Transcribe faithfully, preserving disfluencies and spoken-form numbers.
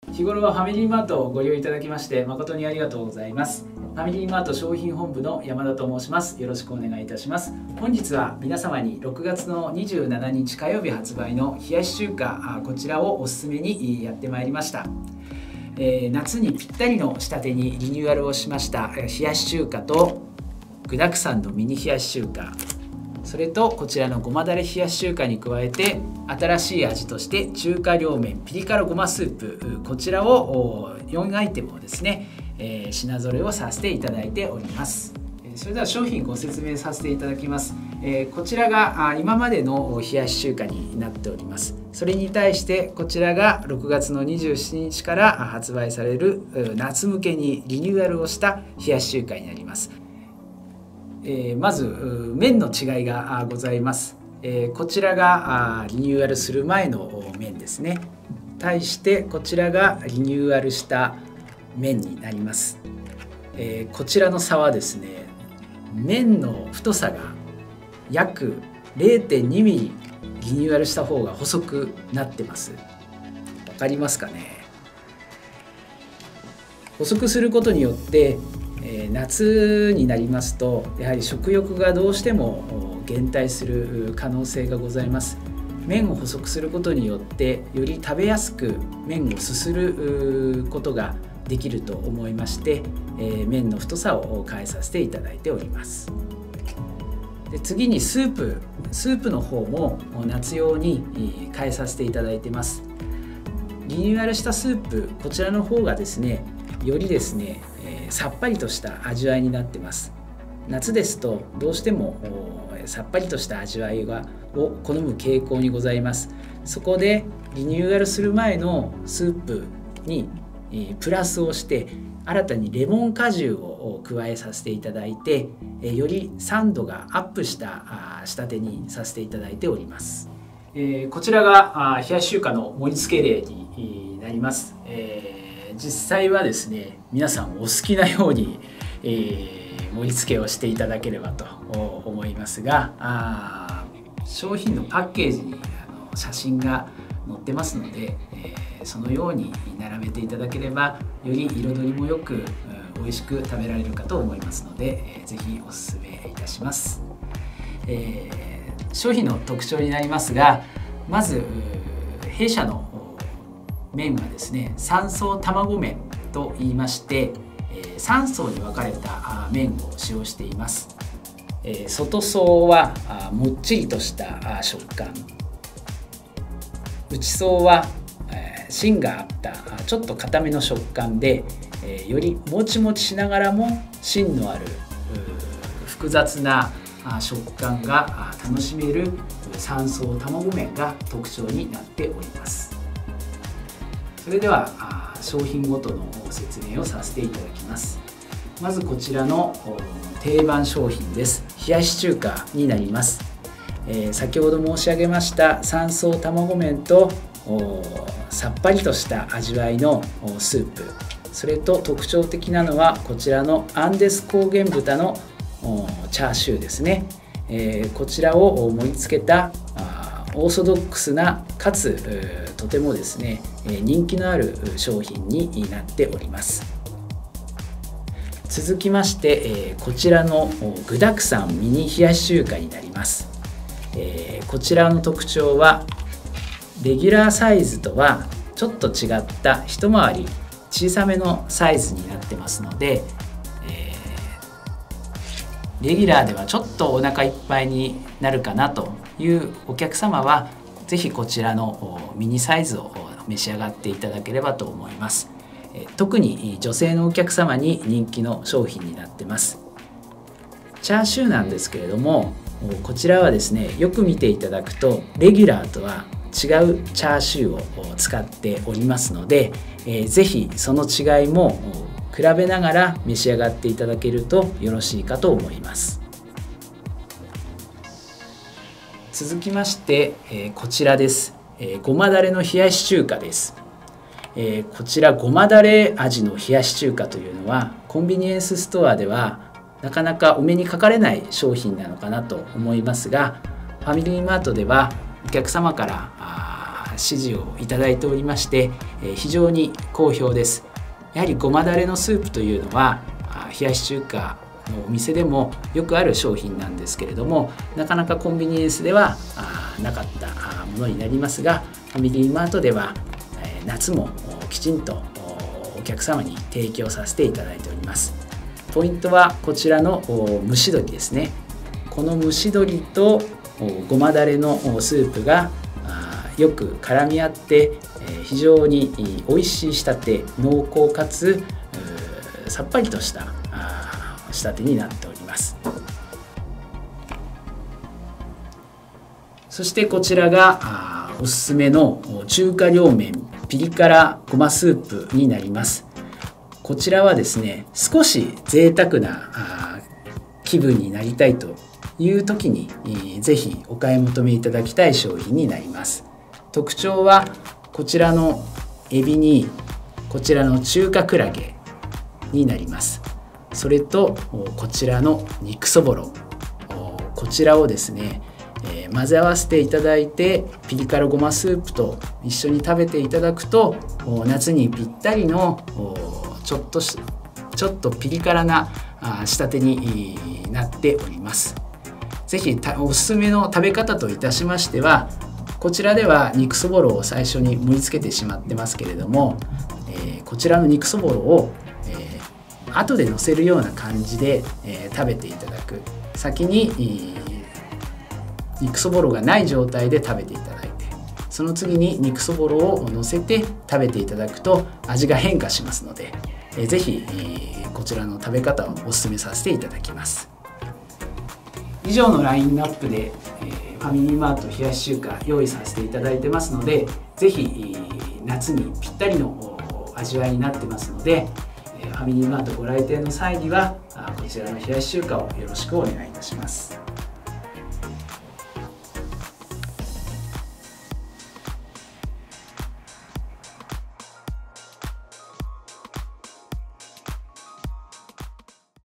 日頃はファミリーマートをご利用いただきまして誠にありがとうございます。ファミリーマート商品本部の山田と申します。よろしくお願いいたします。本日は皆様にろくがつのにじゅうしちにち火曜日発売の冷やし中華、こちらをおすすめにやってまいりました。えー、夏にぴったりの仕立てにリニューアルをしました冷やし中華と具だくさんのミニ冷やし中華、それとこちらのごまだれ冷やし中華に加えて新しい味として中華両面ピリ辛ごまスープ、こちらをよんアイテムをですね、えー、品揃えをさせていただいております。それでは商品ご説明させていただきます。えー、こちらが今までの冷やし中華になっております。それに対してこちらがろくがつのにじゅうしちにちから発売される夏向けにリニューアルをした冷やし中華になります。えー、まず麺の違いがございます。えー、こちらがリニューアルする前の麺ですね。対してこちらがリニューアルした麺になります。えー、こちらの差はですね、麺の太さが約 れいてんにミリリニューアルした方が細くなってます。わかりますかね。細くすることによってえー、夏になりますとやはり食欲がどうしても減退する可能性がございます。麺を細くすることによってより食べやすく麺をすすることができると思いまして、えー、麺の太さを変えさせていただいております。で次にスープスープの方も夏用に変えさせていただいてます。リニューアルしたスープ、こちらの方がですねよりですねさっぱりとした味わいになってます。夏ですとどうしてもさっぱりとした味わいがを好む傾向にございます。そこでリニューアルする前のスープにプラスをして新たにレモン果汁を加えさせていただいて、より酸度がアップした仕立てにさせていただいております。えー、こちらが冷やし中華の盛り付け例になります。えー実際はですね、皆さんお好きなように、えー、盛り付けをしていただければと思いますが、あ商品のパッケージにあの写真が載ってますので、えー、そのように並べていただければより彩りもよく、うん、美味しく食べられるかと思いますので、えー、ぜひおすすめいたします。えー、商品の特徴になりますが、まず弊社の麺はですねさん層卵麺と言いまして、さん層に分かれた麺を使用しています。外層はもっちりとした食感、内層は芯があったちょっと硬めの食感で、よりもちもちしながらも芯のある複雑な食感が楽しめるさん層卵麺が特徴になっております。それでは商品ごとの説明をさせていただきます。まずこちらの定番商品です。冷やし中華になります。えー、先ほど申し上げましたさん層卵麺とさっぱりとした味わいのスープ、それと特徴的なのはこちらのアンデス高原豚のチャーシューですね。えー、こちらを盛り付けたオーソドックスなかつとてもですね人気のある商品になっております。続きましてこちらの具だくさんミニ冷やし中華になります。こちらの特徴はレギュラーサイズとはちょっと違った一回り小さめのサイズになってますので、レギュラーではちょっとお腹いっぱいになるかなというお客様はぜひこちらのミニサイズを召し上がっていただければと思います。特に女性のお客様に人気の商品になってます。チャーシューなんですけれども、こちらはですねよく見ていただくとレギュラーとは違うチャーシューを使っておりますので、えー、ぜひその違いも比べながら召し上がっていただけるとよろしいかと思います。続きまして、えー、こちらです、えー、ごまだれの冷やし中華です。えー、こちらごまだれ味の冷やし中華というのはコンビニエンスストアではなかなかお目にかかれない商品なのかなと思いますが、ファミリーマートではお客様から支持をいただいておりまして、非常に好評です。やはりごまだれのスープというのは冷やし中華のお店でもよくある商品なんですけれども、なかなかコンビニエンスではなかったものになりますが、ファミリーマートでは夏もきちんとお客様に提供させていただいております。ポイントはこちらの蒸し鶏ですね。この蒸し鶏とごまだれのスープがよく絡み合って非常に美味しい仕立て、濃厚かつさっぱりとした仕立てになっております。そしてこちらがおすすめの中華両面ピリ辛ごまスープになります。こちらはですね、少し贅沢な気分になりたいという時にぜひお買い求めいただきたい商品になります。特徴はこちらのエビにこちらの中華クラゲになります。それとこちらの肉そぼろ、こちらをですね、えー、混ぜ合わせていただいてピリ辛ごまスープと一緒に食べていただくと夏にぴったりのちょっとしちょっとピリ辛な仕立てになっております。ぜひおすすめの食べ方といたしましては、こちらでは肉そぼろを最初に盛り付けてしまってますけれども、えー、こちらの肉そぼろを、えー、後で乗せるような感じで、えー、食べていただく。先に、えー、肉そぼろがない状態で食べていただいて、その次に肉そぼろを乗せて食べていただくと味が変化しますので、えー、ぜひ、えー、こちらの食べ方をお勧めさせていただきます。以上のラインナップで、えー、ファミリーマート冷やし中華用意させていただいてますので、ぜひ夏にぴったりの味わいになってますので、ファミリーマートご来店の際にはこちらの冷やし中華をよろしくお願いいたします。